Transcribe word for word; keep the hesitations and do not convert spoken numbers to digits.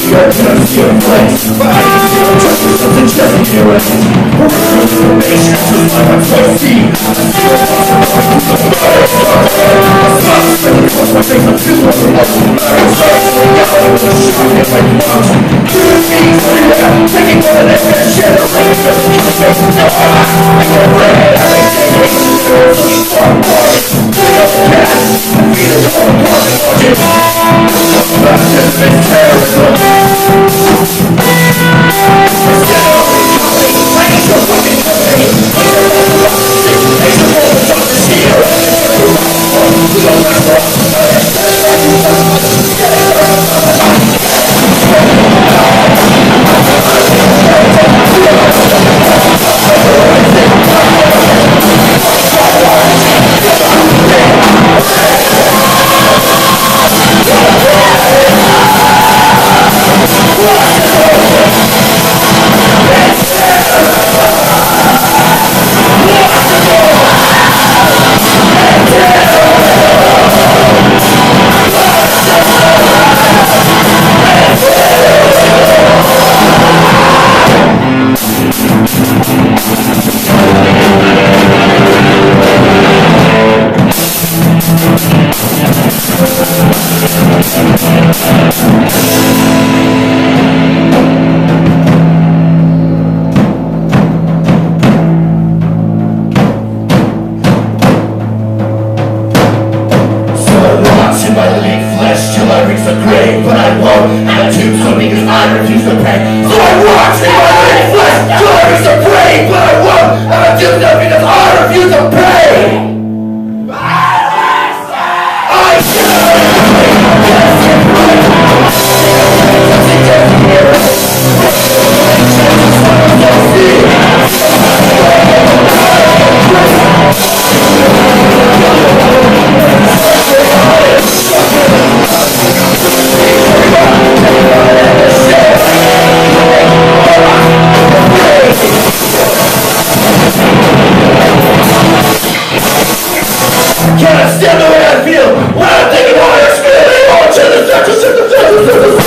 you're just your place. But I can feel just for something just in your way. We're transformation, just like I'm so see. I feel my face, I feel what we're up to. I'm sorry, yeah, I'm gonna shock it like you want to. Do it me, yeah, taking one of them and shit around. Just keep the face, no, I get red, I make it, I make it, I make it, I make it, I feel it all apart, watch it. That's just been terrorism. Instead of coming, I need your fucking company. They should hold the justice here. We don't have to. But I won't have to so because I refuse to pay. So I watch in my living flesh till I refuse to pray. But I won't have to do that because I refuse to pay. Can't stand the way I feel when I'm thinking how I feel. Oh, Jesus, Jesus, Jesus, Jesus, Jesus.